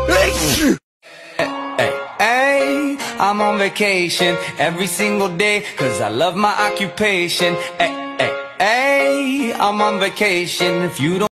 Hey, I'm on vacation every single day, 'cause I love my occupation. Hey, I'm on vacation. If you don't